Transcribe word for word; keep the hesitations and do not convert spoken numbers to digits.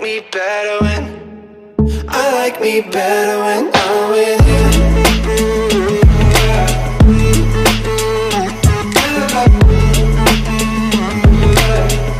me better when I like me better when I'm with you.